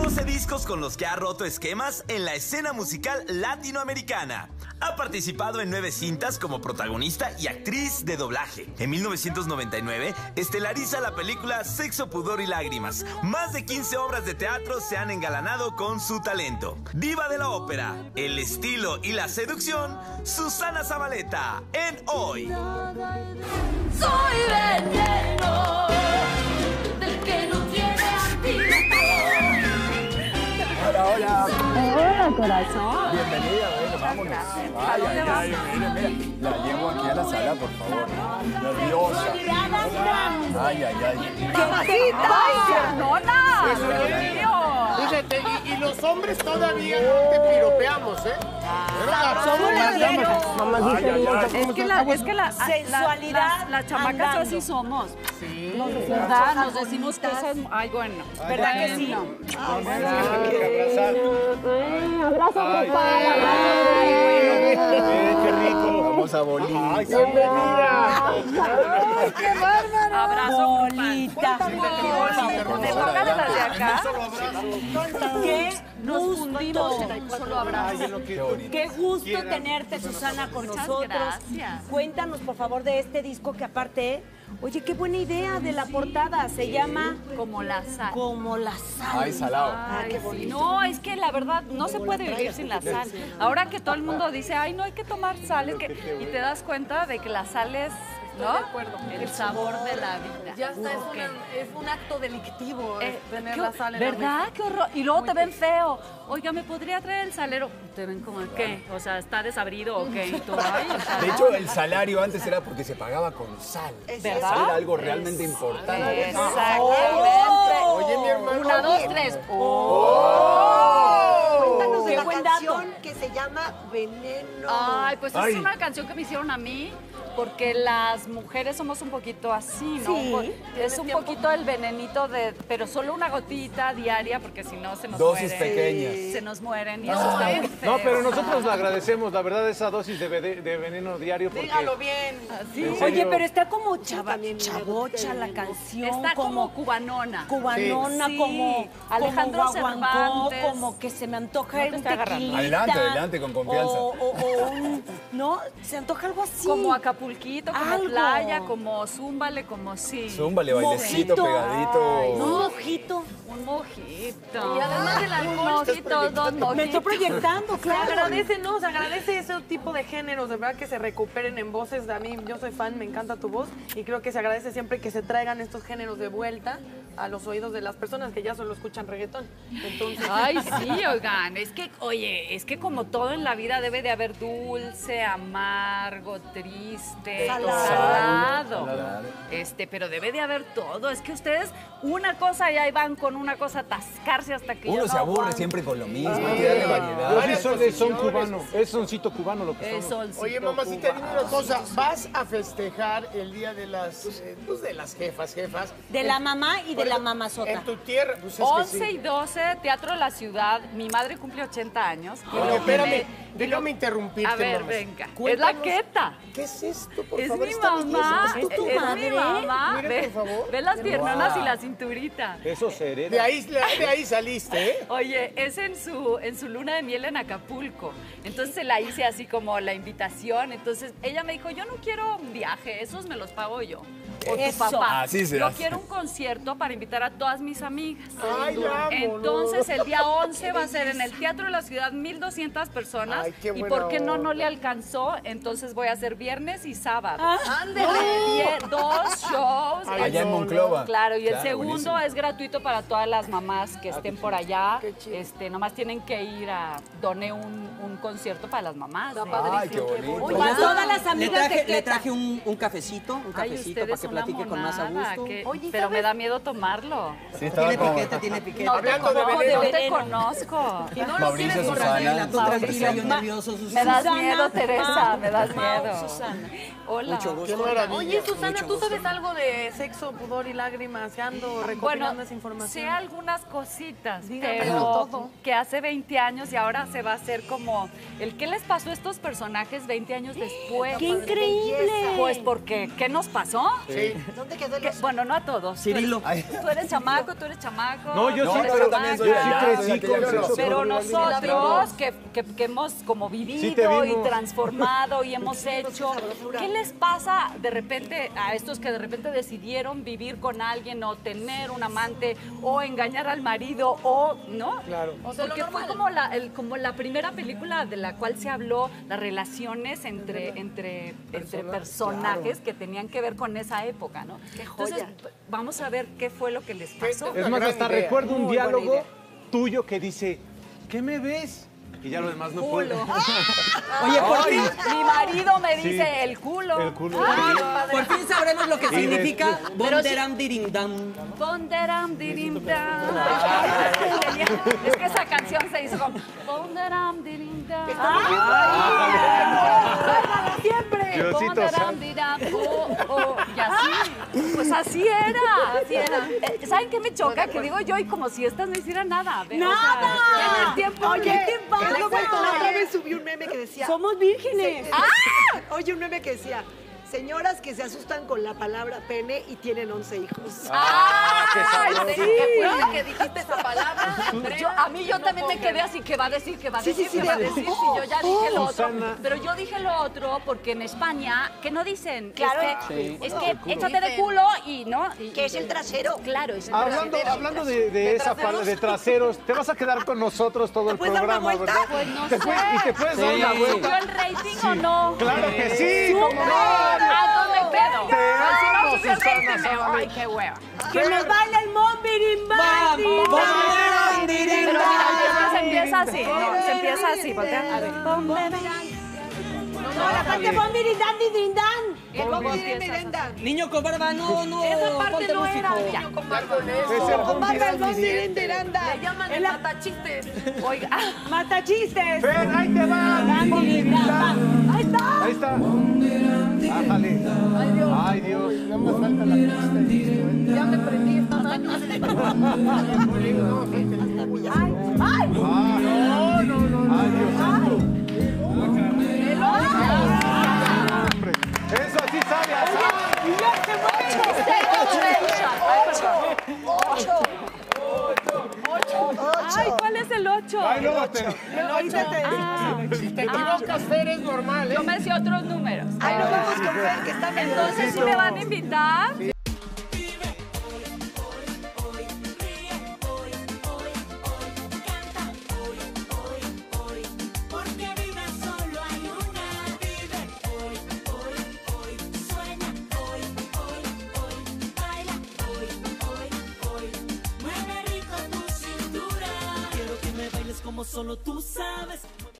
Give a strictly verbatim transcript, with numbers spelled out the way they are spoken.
doce discos con los que ha roto esquemas en la escena musical latinoamericana. Ha participado en nueve cintas como protagonista y actriz de doblaje. En mil novecientos noventa y nueve estelariza la película Sexo, Pudor y Lágrimas. Más de quince obras de teatro se han engalanado con su talento. Diva de la ópera, el estilo y la seducción, Susana Zabaleta en Hoy. Soy veneno del que no tiene antídoto. Hola, hola. Hola, corazón. Bienvenida, bueno, vámonos. Ay, ay, ay, mira, mira. La llevo aquí a la sala, por favor. Nerviosa. Ay, ay, ay. ¡Mamacita! ¡Ay, Nona! ¡Dios mío! Fíjate, y, y los hombres todavía no te piropeamos, ¿eh? Pero Somos las viejas. Mamacita, Es que la, es que la sensualidad las chamacas andando. así somos. Sí. ¿Verdad? Nos decimos cosas. Ay, bueno. ¿Verdad que sí? Abrazo, papá. Ay, qué rico. Vamos a Bolí. Ay, bienvenida. Ay, qué bárbaro. Abrazo, Bolita. Te tocan las de acá. Qué Nos gusto fundimos en un solo abrazo. Qué gusto tenerte, Susana, con Muchas nosotros. gracias. Cuéntanos, por favor, de este disco que aparte, oye, qué buena idea de la portada. Se llama Como la sal. Como la sal. Ay, salado. Ay, sí. No, es que la verdad no se puede vivir sin la sal. Ahora que todo el mundo dice, ay, no hay que tomar sal, es que... y te das cuenta de que la sal es, ¿no? El sabor de la vida. Ya está, es, Ok. una- es un acto delictivo Eh, tener ¿qué- la sal en la ¿Verdad? mesa. Qué horror. Y luego te ven feo. Oiga, ¿me podría traer el salero? Te ven como, ¿qué? O sea, ¿está desabrido o qué? Y tú, ay, o sea, De no. hecho, el salario antes era porque se pagaba con sal. ¿Verdad? Sal era algo realmente importante. Exactamente. Oye, mi hermano. Una, dos, tres. Cuéntanos de Qué la buen canción dato. que se llama Veneno. Ay, pues Ay. es una canción que me hicieron a mí porque las mujeres somos un poquito así, ¿no? Sí. Un po- Es un poquito el venenito de, pero solo una gotita diaria porque si no se nos Dosis mueren. pequeñas. Se nos mueren y eso está muy feo. No, pero nosotros le agradecemos, la verdad, esa dosis de, vede- de veneno diario. Porque Dígalo bien. Así. ¿En Oye, serio? pero está como chava, también me chavocha la canción. Está como cubanona. cubanona, Sí. como Alejandro como guaguancó, Cervantes. como que se me antoja No te un esté agarrando. tequilita. Adelante, adelante, con confianza. O, o- o un, ¿no? Se antoja algo así. Como Acapulquito, como Algo. playa, como zúmbale, como sí. Zúmbale, bailecito, Mojito. pegadito. Un mojito. Un mojito. Y además del Un alcohol, mojito, dos mojitos. Me estoy proyectando, Se claro. agradece, ¿no? Se agradece ese tipo de géneros, de verdad que se recuperen en voces. A mí, yo soy fan, me encanta tu voz y creo que se agradece siempre que se traigan estos géneros de vuelta a los oídos de las personas que ya solo escuchan reggaetón. Entonces, Ay, sí, oigan, es que, oye, es que como todo en la vida debe de haber dulce, amargo, triste, Salado. salado. Salado. Este, pero debe de haber todo. Es que ustedes una cosa y ahí van con una cosa a atascarse hasta que ya Uno no se aburre aguantan. siempre con lo mismo, hay que darle Pero variedad. sí son de son cubano, es soncito cubano lo que Es somos. solcito Oye, mamacita, dime cubano. una cosa. ¿Vas a festejar el día de las, eh, pues de las jefas, jefas? De la mamá y de la En mamazota. tu tierra, pues es que once y sí. doce, Teatro de la Ciudad. Mi madre cumple ochenta años. y Oye, lo espérame, me- déjame interrumpirte, A ver, mamacita. venga. Es Cuéntanos, la queta. ¿Qué es esto, por Es favor? mi Está mamá, bellísimo. ¿Es tu es madre? mi mamá. Mire, Ve, por favor. ve las piernonas Wow. y la cinturita. Eso se hereda. De ahí, de ahí saliste, ¿eh? Oye, es en su, en su luna de miel en Acapulco. Entonces se la hice así como la invitación. Entonces ella me dijo, yo no quiero un viaje, esos me los pago yo. O tu Eso. papá. Así se yo hace. quiero un concierto para invitar a todas mis amigas. Ay, la amo, Entonces ¿no? el día once va a ser en el Teatro de la Ciudad, mil doscientas personas. Ay, qué y buena por qué no, no onda. le alcanzó, entonces voy a hacer viernes y sábado. ándele. Die- dos shows. Ay, Allá en no, Monclova. Claro, y el Claro, segundo buenísimo. es gratuito para todas las mamás que estén por allá. Qué chido. Este, nomás tienen que ir a doné un, un concierto para las mamás. Está ¿eh? padrísimo. Ay, qué bonito. Oye, Para ah, todas las Le amigas traje, de le Queta. traje un, un cafecito, un Ay, cafecito usted para es que una platique con más a monada, gusto. que- Oye, pero ¿sabes? me da miedo tomarlo. Sí, estaba Tiene como- piquete, tiene piquete. No te Hablando de conozco, veneno. no te conozco. Y no lo Mauricio, quieres por Susana. aquí. Tranquila, tú tranquila, yo presente. nervioso, Me Susana. das Susana, miedo, Teresa, Mau, me das Mau, miedo. Susana. Hola. Mucho gusto. Qué maravilla. Oye, Susana, Mucho ¿tú gusto. sabes algo de sexo, pudor y lágrimas? Se ando Bueno, recopilando esa información. sé algunas cositas, Dígame pero todo. que hace veinte años y ahora se va a hacer como el qué les pasó a estos personajes veinte años después. ¡Qué increíble! Pues porque, ¿qué nos pasó? Sí. ¿Dónde quedó el Que- oso? Bueno, no a todos. Cirilo. Tú eres chamaco, tú eres chamaco. No, yo tú sí, eres pero también soy chamaca. ya, crecí soy con aquella sexo. que- Pero nosotros que, que, que hemos como Sí te vivido y vimos. transformado y hemos hecho, ¿qué les pasa de repente a estos que de repente decidieron vivir con alguien o tener un amante o engañar al marido o, ¿no? Claro. O sea, porque fue como la, el- como la primera película de la cual se habló, las relaciones entre, entre, entre personajes que tenían que ver con esa época, ¿no? Entonces, vamos a ver qué fue lo que les pasó. Es más, hasta idea. recuerdo un Muy buena diálogo idea. tuyo que dice, ¿qué me ves? Y ya lo demás no puedo. Culo. Oye, por fin, Mi marido me Sí. dice el culo. El culo. Ay, Sí. padre. por fin sabremos lo que Sí, significa después- Bonderam Dirindam. Ponderam, dirim, dam. Es que esa canción se hizo como Ponderam, dirim, dam. ¡Ah! Siempre. Diosito Ponderam, santo. diram, oh, oh. Y así. Pues así era. Así era. Eh, ¿Saben qué me choca? Que digo yo y como si estas no hicieran nada. Ve, o sea, ¡Nada! ya en el tiempo. Oye, ¿qué te es lo pasa? vuelto, la otra vez subí un meme que decía... Somos vírgenes. Oye, un meme que decía... Señoras que se asustan con la palabra pene y tienen once hijos. ¡Ah! qué Ay, sabroso. sí, fue que dijiste esa palabra. Yo, a mí yo también me quedé así, que va a decir, que va a Sí, decir, sí, sí, que va a de- decir, si yo ya dije lo otro. Susana. Pero yo dije lo otro porque en España, que no dicen, Claro. es que, Sí. es que échate de culo y no. Y- Que es el trasero. Claro, es el Hablando, trasero. hablando de, de esa parte de traseros, te vas a quedar con nosotros todo el puedes dar una programa, vuelta? ¿verdad? Pues no ¿Te sé. puedes- y te puedes dar Sí. una ¿Subió vuelta. el rating o no? Claro que sí, cómo no. Ah, no me pedo. Te Pues si no amo, subió el Susana rating, me Zabaleta. ay, qué hueva. Que nos baile el Mombirimbandi. Bonderam Pero Dirindam. mira, es que se empieza así, no, se empieza así, voltea. A ver. No, la parte Mombirindandi Dindán. Y luego Miren, empieza. merenda. Niño con barba, no, no. Esa parte ponte no era. músico. Ya. Es el Con barba, no Bondirán miren, merenda. Le llaman el Es la- matachistes. Oiga. Mata chistes. Fer, ahí te va. Ahí está. Ahí está. Ájale. Ay, Dios. Nada más falta la pista y listo, ¿eh? Ya me prendí estos años. Ay, ay. No, no, no. Ay, Dios santo. Hombre, eso sí sabe a sal. Ay, ¿cuál es el ocho? Ay, no, te- Ahorita te Ah, Si te equivocas, Fer, es normal, ¿eh? yo me sé otros números. Ay, nos vamos con Fer, que está medio... Entonces, ¿sí me van a invitar? Como solo tú sabes.